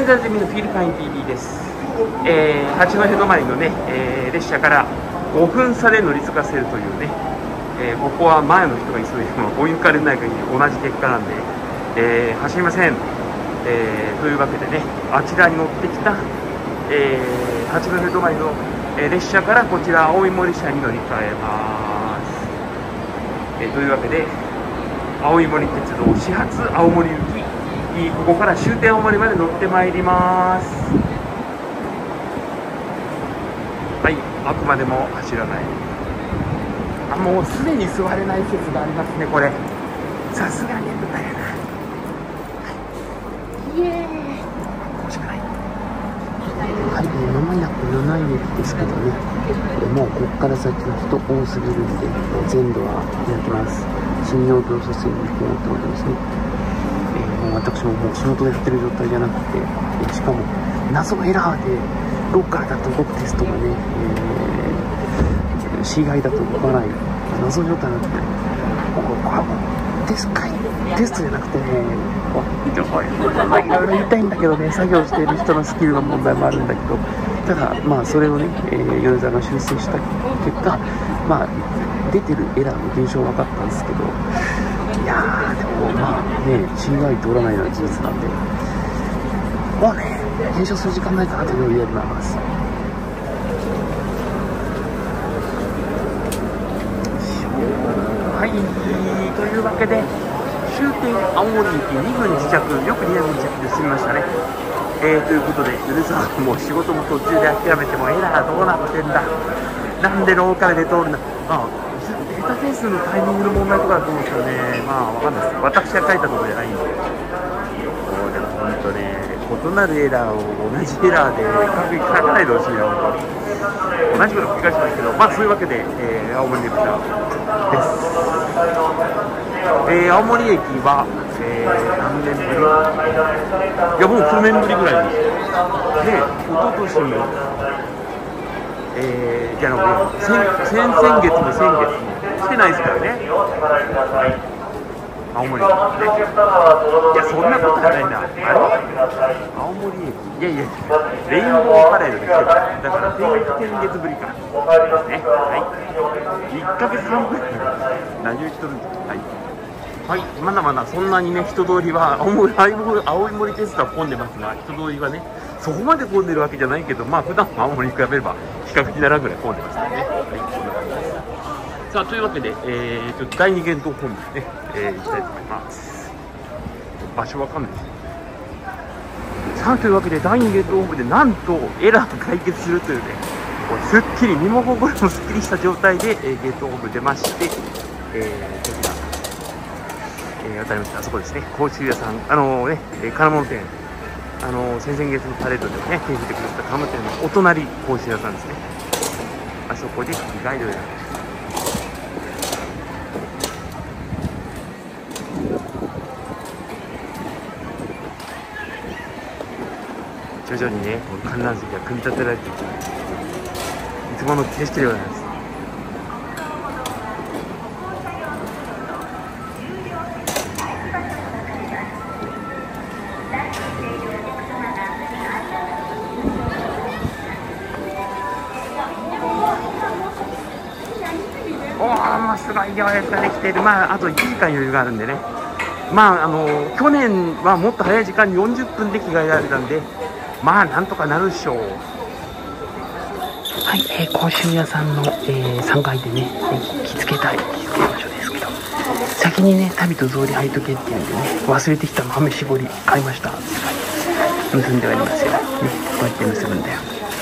田ゼミのフィルパイン TV です。八戸止まりのね、列車から5分差で乗り継がせるというね、ここは前の人が急いでも追い抜かれない限り同じ結果なんで、走りません。というわけでね、あちらに乗ってきた、八戸止まりの、列車からこちら青い森車に乗り換えます。というわけで青い森鉄道始発青森行き、ここから終点青森まで乗ってまいります。はい、あくまでも走らない。もうすでに座れない説がありますね。これさすがに眠たいな。イエーイ、欲しくない。はい、間もなく7駅ですけどね、もうここから先は人多すぎるんで、全土は開きます。新陽病蘇生に行こうと思ってますね。もう私ももう仕事でやってる状態じゃなくて、しかも謎エラーでロッカーだと動くテストがね、C 外だと動かない謎状態になって、テストじゃなくてね、いろいろ言いたいんだけどね、作業している人のスキルの問題もあるんだけど、ただまあそれをね、米沢が修正した結果、まあ出てるエラーの現象は分かったんですけど、いやーでもまあね C 外通らないのは事実なんで、もうね検証する時間ないかなというよります。はい、というわけで終点青森駅2分自着、よく2分自着で済みましたね。ということで米沢もう仕事も途中で諦めてもエラーどうなってんだ、なんでローカルで通るんだ、データ点数のタイミングの問題とかだと思うんですよね。まあわかんないです。私が書いたことじゃないんで。そうでも本当ね、異なるエラーを同じエラーで書かないでほしいな。同じこと繰り返しますけど、まあそういうわけで、青森駅です。青森駅は、何年ぶり？いやもう9年ぶりぐらいです。で、一昨年も、じゃあ先々月も先月も来てないですからね。青森駅ね。いやそんなことはないな。あれ？青森駅。いやいや、レインボーパレードで来てる。だから先月ぶりか。ね。はい。1ヶ月半ぶり。何を言っとるんですか。はい。はい、まだまだそんなにね、人通りは青い森鉄道は混んでますが、人通りはね、そこまで混んでるわけじゃないけど、まあ普段の青森に比べれば比較的ならぐらい混んでますよね。はい、こんな感じです。さあ、というわけで、第2弦道本部ね、行きたいと思います。場所わかんないです。さあ、というわけで、第2弦道本部でなんとエラーが解決するというね、すっきり、身も心もすっきりした状態で、ゲート本部出まして、こちら。渡りました。あそこですね。甲州屋さん、金物店、先々月のパレードでもね、手振ってくれた金物店のお隣、甲州屋さんですね。あそこでガイドをやる。徐々にね、観覧席が組み立てられていく。いつもの景色でございます。すごい行列ができている。まああと1時間余裕があるんでね、まあ去年はもっと早い時間に40分で着替えられたんで、まあなんとかなるでしょう。はい、甲州屋さんの、3階でね、着付け場所ですけど、先にね旅と草履履いとけっていうんでね、忘れてきた豆絞り買いました。結んでありますよ、ね、こうやって結ぶんだよ。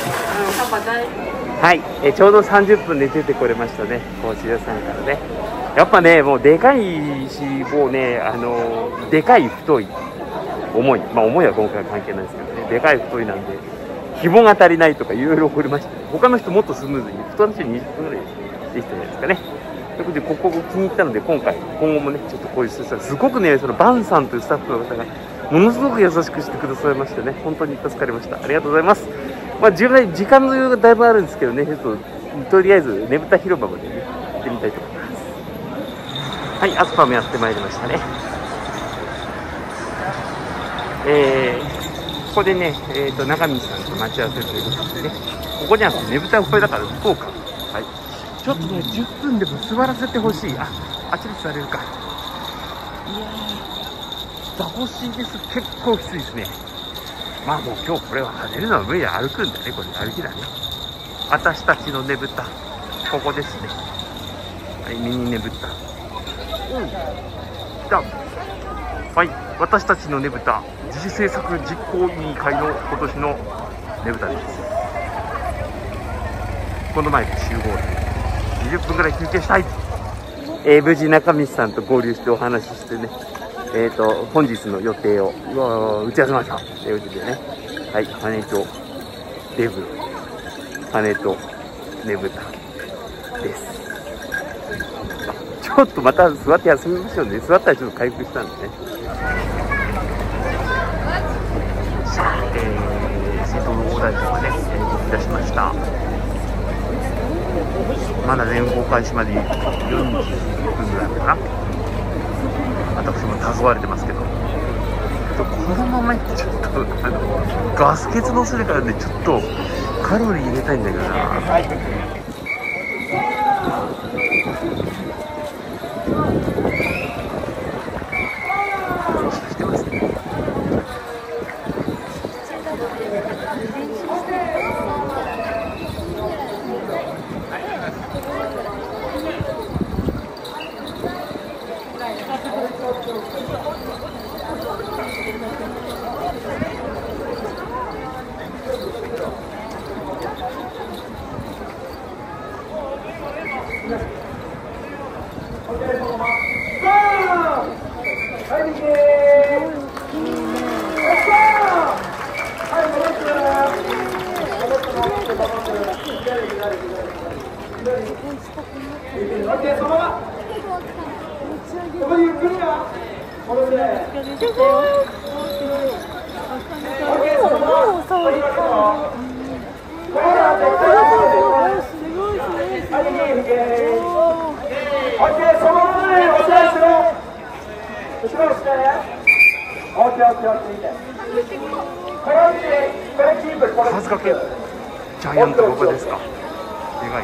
はい、ちょうど30分で出てこれましたね、甲州屋さんからね。やっぱね、もうでかいし、もうね、でかい、太い、重い、まあ重いは今回は関係ないですけどね、でかい、太いなんで、紐が足りないとかいろいろ怒りました、ね。他の人もっとスムーズに、普通の人に20分ぐらいできたじゃないですかね。ということで、ここ気に入ったので、今後もね、ちょっとこういうすごくね、そのバンさんというスタッフの方が、ものすごく優しくしてくださいましてね、本当に助かりました。ありがとうございます。まあ、時間の余裕がだいぶあるんですけどね、ちょっとりあえずねぶた広場までね、行ってみたいと思います。はい、アスパムやってまいりましたね。 こでね、中道さんと待ち合わせるということでね、ここじゃなくてねぶた小屋だから福岡。はい。ちょっとね、10分でも座らせてほしい。あっちに座れるか。いやー、欲しいです。結構きついですね。まあもう今日これは跳ねるのは無理で歩くんだね。これ歩きだね。私たちのねぶた。ここですね。はい、ミニねぶた。うん。来た。はい、私たちのねぶた。自主制作実行委員会の今年のねぶたです。この前で集合で20分ぐらい休憩したい。無事中道さんと合流してお話ししてね、本日の予定を打ち合わせましたということでね、はい、羽とデブ、羽とねぶたです。ちょっとまた座って休みましょうね。座ったらちょっと回復したんでね。さあ、瀬戸の大台とかね、動き出しました。まだ連合開始まで40分ぐらいかな。私もたぐわれてますけど、このままちょっとガス欠のするからね、ちょっとカロリー入れたいんだけどな。してますね。数かけジャイアントどこですか。でかい。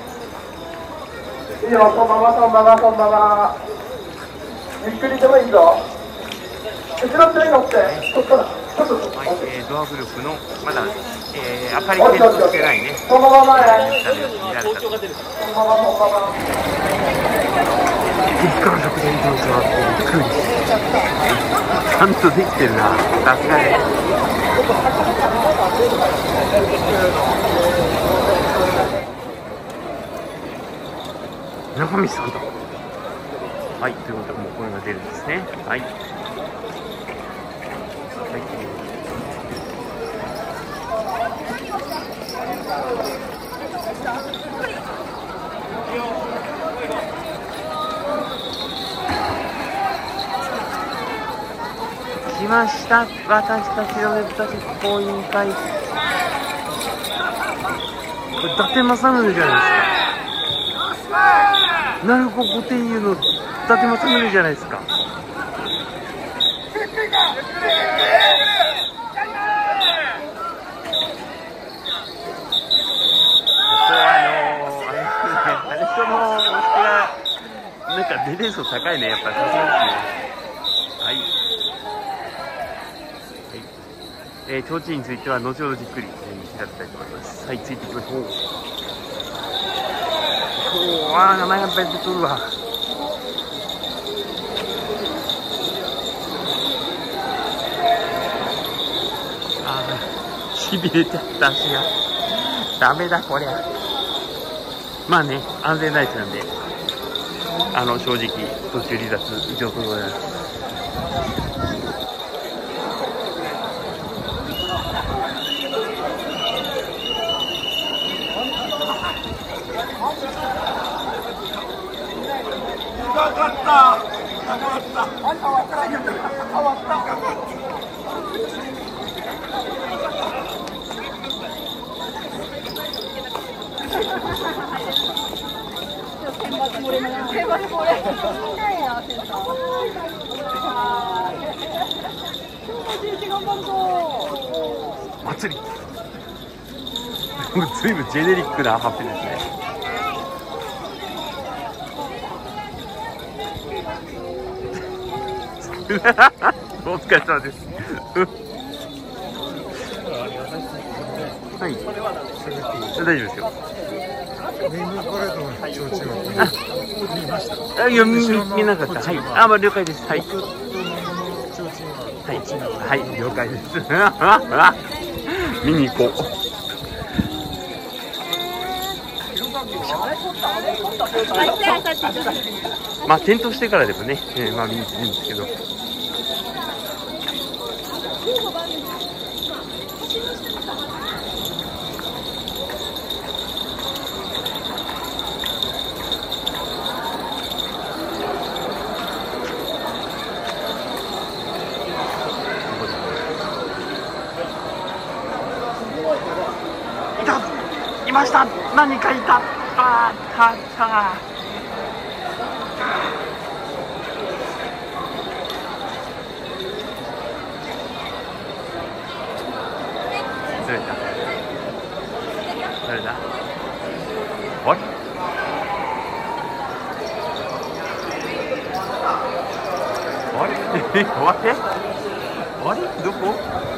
いいよ、そのままそのままそのまま。ゆっくりでもいいぞ。後ろ手に乗って、そっから、ちょっと。 はい、ドアグループのまだ、明かり点灯してないね。 そのままね。 見られた。 そのままそのまま。 激辛食材移動車はびっくり。ちゃんとできてるな。さすがに。中道さんだ。はい、ということでもう声が出るんですね。はい。はい。来ました。私たちのねぶた実行委員会。これ伊達政宗じゃないですか。鳴子御殿湯の伊達政宗じゃないですか。ここあれとの推しがなんか年齢層高いね、やっぱりさすがですね。はい。はい。提灯については後ほどじっくり調べたいと思います。はい、ついていきましょう。わあ、名前が出てくるわ。ああ、しびれちゃった足が。ダメだこりゃ。まあね、安全第一なんで、正直途中離脱以上とございます。 祭りずいぶんジェネリックな発表ですね。お疲れ様です。はい、大丈夫ですよ。見なかった。はい、あ、まあ了解です。はい。はい、はい、了解です。見に行こう。まあ点灯してからでもね、まあ見に行っていいんですけど。いました。何かいた。あー、た。ずれた。誰だ。あれ。あれ。あれ。どこ。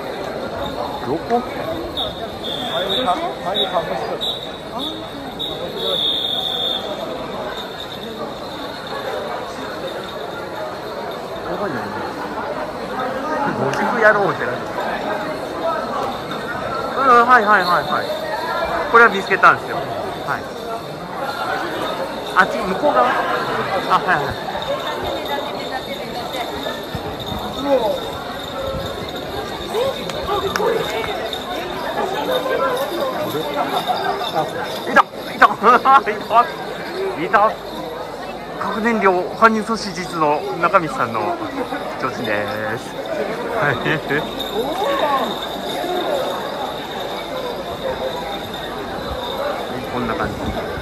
野宿やろうってなって。はい。これは見つけたんですよ。はい。あっち向こう側。あ、はい。いた。核燃料搬入阻止実の中道さんの提灯です。こんな感じ。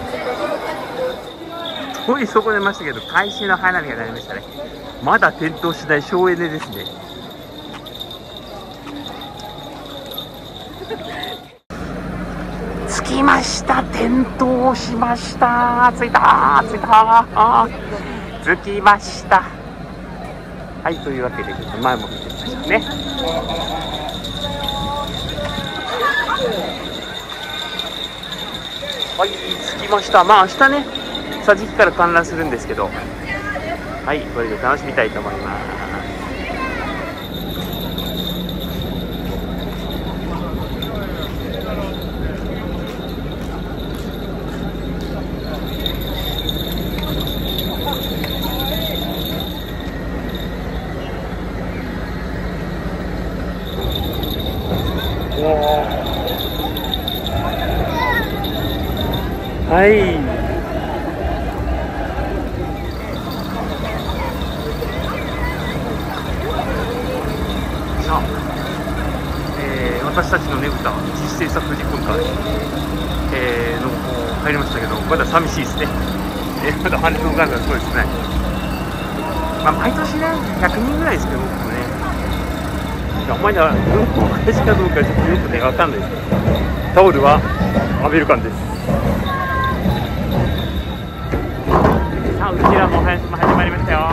通り損ねましたけど、回収の花火が鳴りましたね。まだ点灯しない省エネですね。着きました。点灯しました。着いた。着きました。はい、というわけで前も見てみましょうね。はい、着きました。まあ明日ね、桟敷から観覧するんですけど、はい、これで楽しみたいと思います。はい。さあ、私たちのねぶた実製作10分間、の入りましたけど、まだ寂しいですね。まだ反応がそうですね。まあ毎年ね100人ぐらいですけど、僕もね。あんまり運行開始かどうかちょっとよくね分かんないです。タオルはアベルカンです。さあ、うちらも始まりましたよ。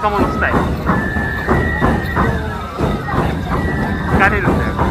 若者スタイル疲れるんだよ。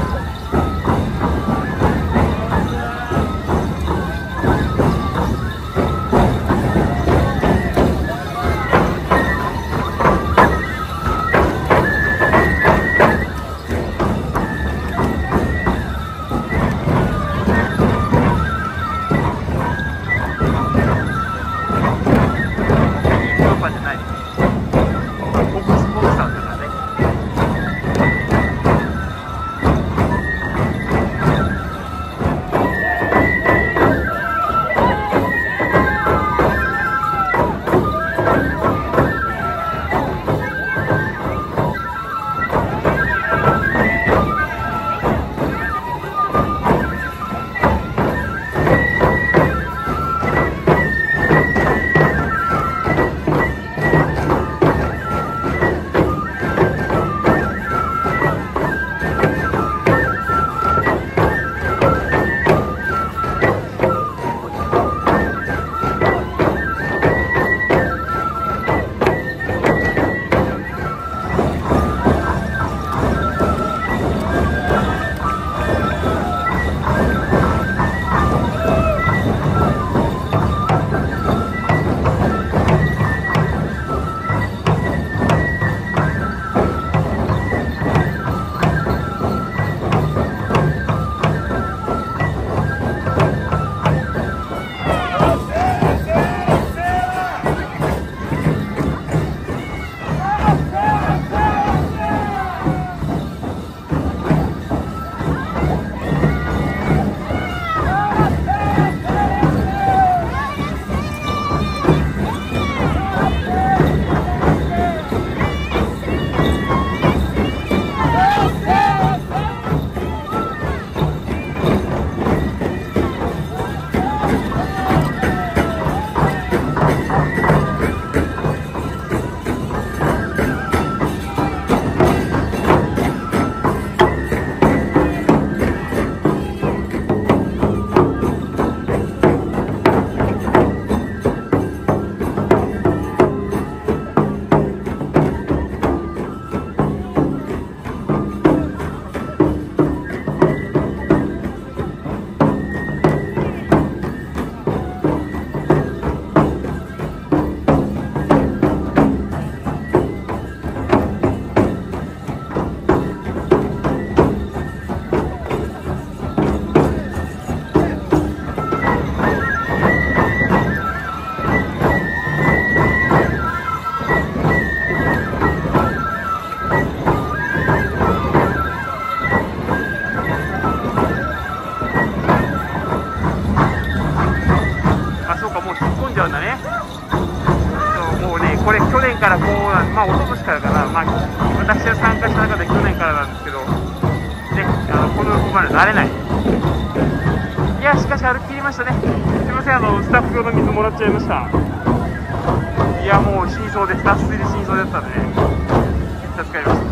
からこう、まあ、一昨年からかな、まあ、私が参加した中で去年からなんですけど、ね、この馬に慣れない。いや、しかし歩き切りましたね。すみません、スタッフ用の水もらっちゃいました。いや、もう死にそうです。脱水で死にそうだったんでね、助かりました。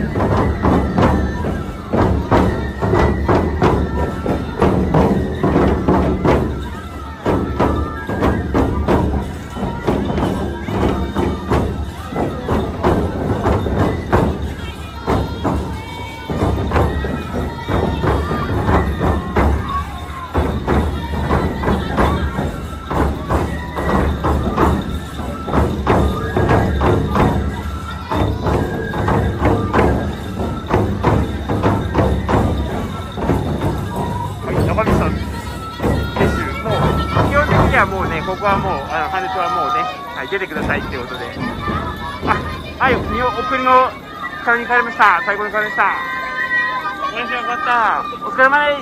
ここはもう羽根はもうね、はい、出てくださいっていうことで、はい、送りの会に帰りました。最高に帰りました。おやすみなさった。お疲れ様です。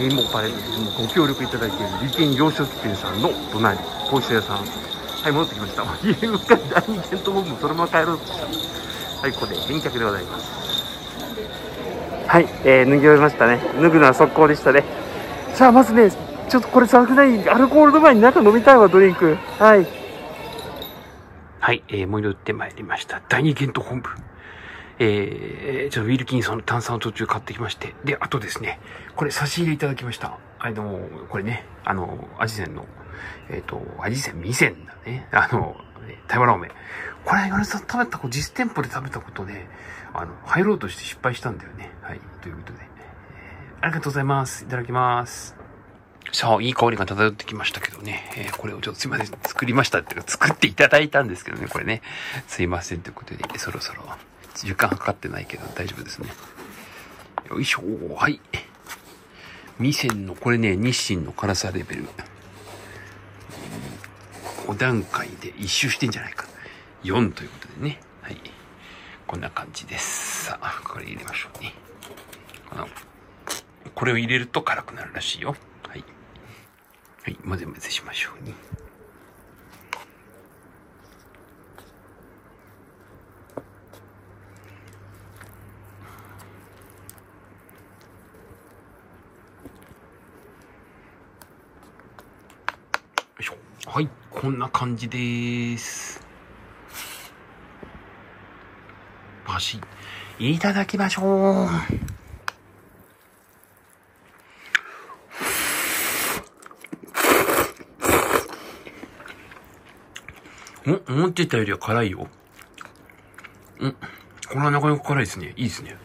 インボーパレードでご協力いただいている利権洋食店さんの隣、甲子屋さん。はい、戻ってきました。家の中で第2店と僕もそのまま帰ろうとした。はい、ここで返却でございます。はい、脱ぎ終えましたね。脱ぐのは速攻でしたね。さあ、まずね、ちょっとこれ寒くない？アルコールの前に中飲みたいわ、ドリンク。はい。はい、戻ってまいりました。第2店と本部。ちょっとウィルキンソンの炭酸を途中買ってきまして。で、あとですね、これ差し入れいただきました。これね、アジセンの、アジセン、ミセンだね。台湾ラーメン。これ、ヨネさん食べた実店舗で食べたことで、入ろうとして失敗したんだよね。はい。ということで、ありがとうございます。いただきます。さあ、いい香りが漂ってきましたけどね。これをちょっとすいません。作りましたっていうか、作っていただいたんですけどね。これね。すいません。ということで、そろそろ、時間計ってないけど大丈夫ですね。よいしょ。はい。ミセンの、これね、日清の辛さレベル。5段階で一周してんじゃないか。4ということでね。はい。こんな感じです。さあ、これ入れましょうね。これを入れると辛くなるらしいよ。はい。はい、混ぜ混ぜしましょうね。はい、こんな感じです。バシッ、いただきましょう。思ってたよりは辛いよ。これはなかなか辛いですね。いいですね。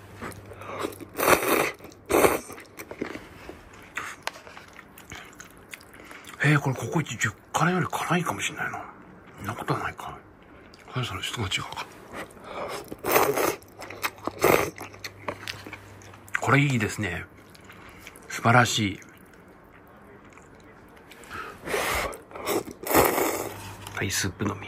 これココイチ10辛より辛いかもしれないな。そんなことはないか。それ人が違うか。これいいですね。素晴らしい。はい、スープのみ。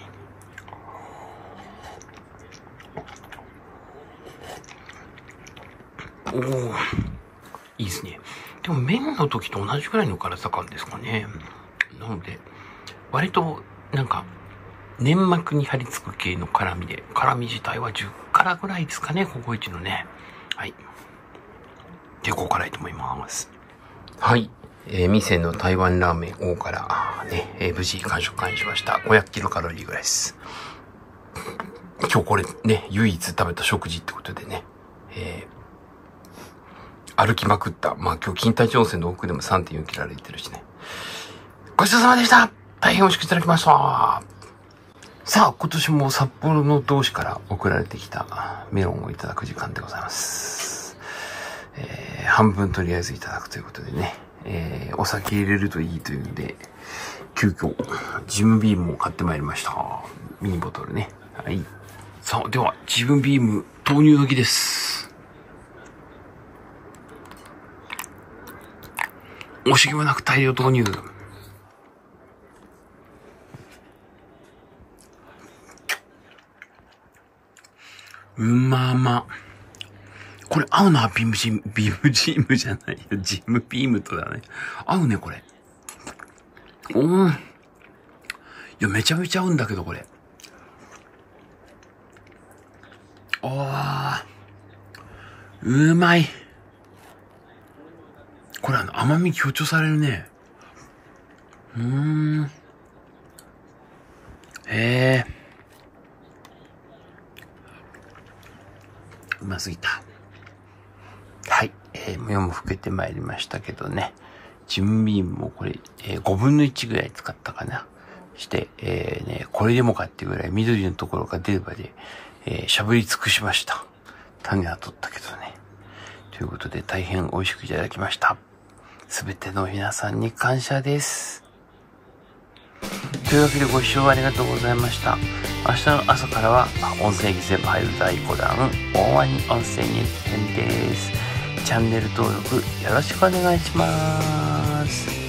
おー、いいですね。でも麺の時と同じくらいの辛さ感ですかね。なので、割と、なんか、粘膜に張り付く系の辛みで、辛み自体は10辛ぐらいですかね、ココイチのね。はい。結構辛いと思います。はい。店の台湾ラーメン大辛、ね、無事完食しました。500キロカロリーぐらいです。今日これね、唯一食べた食事ってことでね、歩きまくった。まあ今日錦帯町線の奥でも 3.4 キロ歩いてるしね。ごちそうさまでした。大変美味しくいただきました。さあ、今年も札幌の同志から送られてきたメロンをいただく時間でございます。半分とりあえずいただくということでね、お酒入れるといいというんで、急遽、ジムビームを買ってまいりました。ミニボトルね。はい。さあ、では、ジムビーム投入時です。惜しげもなく大量投入。うまま。これ合うな、ビームジームじゃないよ。ジムビームとだね。合うね、これ。いや、めちゃめちゃ合うんだけど、これ。うまい。これ甘み強調されるね。うますぎた。はい。目も老けてまいりましたけどね。ジムビームもこれ、5分の1ぐらい使ったかな。して、これでもかっていうぐらい緑のところが出るまで、しゃぶり尽くしました。種は取ったけどね。ということで大変美味しくいただきました。すべての皆さんに感謝です。というわけでご視聴ありがとうございました。明日の朝からは音声技全部入る第5弾大ワニ音声日編です。チャンネル登録よろしくお願いします。